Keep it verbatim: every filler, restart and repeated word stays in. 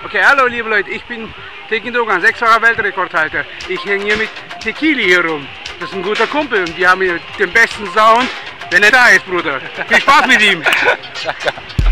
Okay, hallo liebe Leute, ich bin Tekin Doğan, sechsfacher Weltrekordhalter. Ich hänge hier mit Tekeli hier rum. Das ist ein guter Kumpel und die haben hier den besten Sound, wenn er da ist, Bruder. Viel Spaß mit ihm!